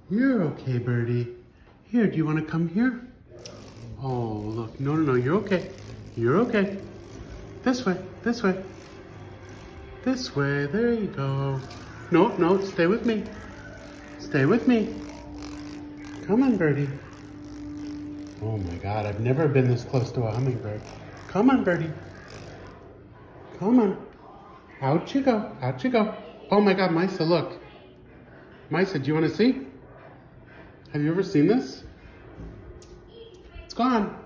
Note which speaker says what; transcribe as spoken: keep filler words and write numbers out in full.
Speaker 1: You're okay, birdie. Here, do you want to come here? Oh, look. No, no, no. You're okay. You're okay. This way. This way. This way. There you go. No, no. Stay with me. Stay with me. Come on, birdie. Oh my God. I've never been this close to a hummingbird. Come on, birdie. Come on. Out you go. Out you go. Oh my God, Misa, look. Misa, do you want to see? Have you ever seen this? It's gone.